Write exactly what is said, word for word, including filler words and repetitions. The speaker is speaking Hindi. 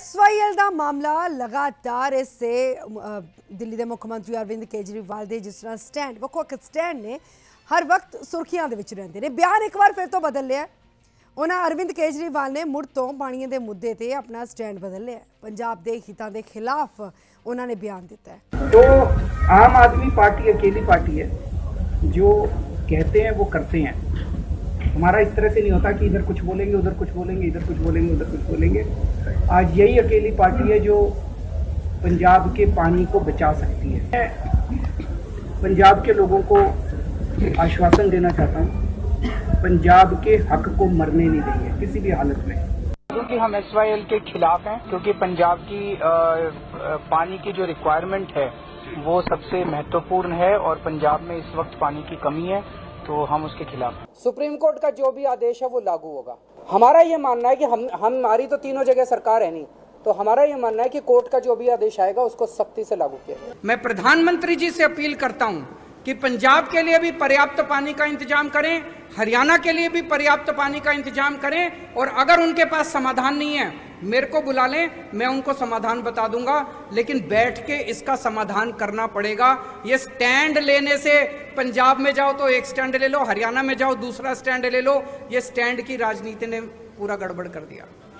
एस वाई एल का मामला लगातार इससे दिल्ली के मुख्यमंत्री अरविंद केजरीवाल के जिस तरह स्टैंड वक् वक् स्टैंड ने हर वक्त सुर्खियां दे विच रहिंदे ने। बयान एक बार फिर तो बदल लिया। उन्होंने अरविंद केजरीवाल ने मुड़ तो पानी के मुद्दे ते अपना स्टैंड बदल लिया। पंजाब के हितों के खिलाफ उन्होंने बयान दिता है। तो आम आदमी पार्टी अकेली पार्टी है, जो कहते हैं वो करते हैं। हमारा इस तरह से नहीं होता कि इधर कुछ बोलेंगे उधर कुछ बोलेंगे इधर कुछ बोलेंगे उधर कुछ बोलेंगे। आज यही अकेली पार्टी है जो पंजाब के पानी को बचा सकती है। पंजाब के लोगों को आश्वासन देना चाहता हूँ, पंजाब के हक को मरने नहीं देंगे किसी भी हालत में। क्योंकि हम एस वाई एल के खिलाफ हैं, क्योंकि पंजाब की आ, आ, पानी की जो रिक्वायरमेंट है वो सबसे महत्वपूर्ण है और पंजाब में इस वक्त पानी की कमी है, तो हम उसके खिलाफ हैं। सुप्रीम कोर्ट का जो भी आदेश है वो लागू होगा। हमारा ये मानना है कि हम हमारी तो तीनों जगह सरकार है नहीं, तो हमारा ये मानना है कि कोर्ट का जो भी आदेश आएगा उसको सख्ती से लागू किया जाए। मैं प्रधानमंत्री जी से अपील करता हूं कि पंजाब के लिए भी पर्याप्त पानी का इंतजाम करें, हरियाणा के लिए भी पर्याप्त पानी का इंतजाम करें, और अगर उनके पास समाधान नहीं है मेरे को बुला लें, मैं उनको समाधान बता दूंगा, लेकिन बैठ के इसका समाधान करना पड़ेगा। ये स्टैंड लेने से पंजाब में जाओ तो एक स्टैंड ले लो, हरियाणा में जाओ दूसरा स्टैंड ले लो, ये स्टैंड की राजनीति ने पूरा गड़बड़ कर दिया।